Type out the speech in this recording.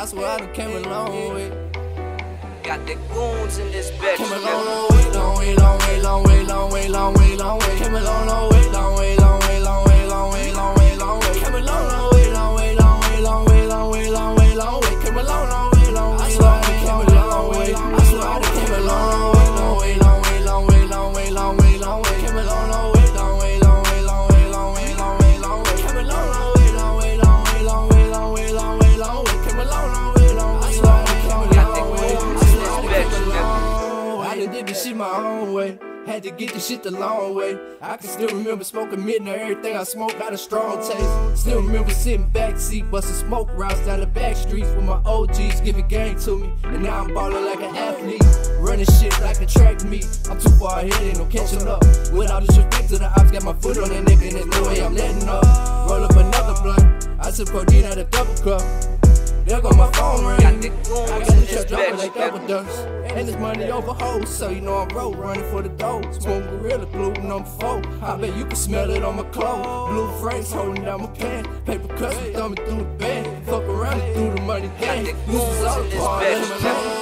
I swear I done came a long way. Got the goons in this bitch. Came a long way, long way, long way, long way, long way, long way, long way. Came a long way, long way, long way, long way, long way, long way, long way. Came a long way, long way, long way, long way, long way, long way, long way. Came a long way, long way. I swear I came a long way. I swear I came a long way, long way, long way, long way, long way, long way, long way. Came a long way, long way, long way, long way, long way, long way, long way. Came a long way, long way, long way, long way, long way, long way, long way. Came a long way, long way. I swear I came a long way. I done did this shit my own way. Had to get this shit the long way. I can still remember smoking midnight. Everything I smoked got a strong taste. Still remember sitting backseat, busting smoke routes down the back streets with my OGs giving game to me. And now I'm ballin' like an athlete, running shit like a track meet. I'm too far ahead, ain't no catching up. With all disrespect to the ops, got my foot on their neck and there's no way I'm letting up. Roll up another blunt. I took codeine out a double cup. There go my phone ring. I got the truck dropping like double dust. And this money over hoes, so you know I'm road running for the dough. Smoke Gorilla Glue number 4. I bet you can smell it on my clothes. Blue frames holding down my pants. Paper cuts thumbing through the band. Fuck around and through the money gang. This is all the part of my